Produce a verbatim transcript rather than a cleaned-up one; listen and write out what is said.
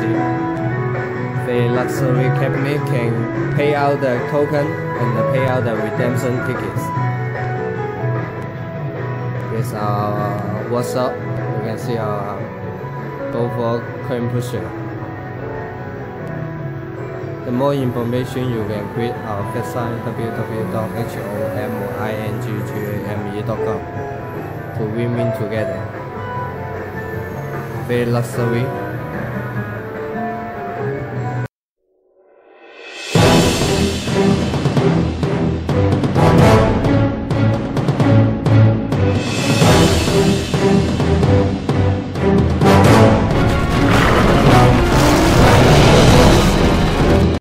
see. The luxury cabinet can pay out the token and pay out the redemption tickets. Here's our WhatsApp. You can see our GoPro coin pusher. The more information you can read our website w w w dot homingame dot com to win-win together. Very luxury.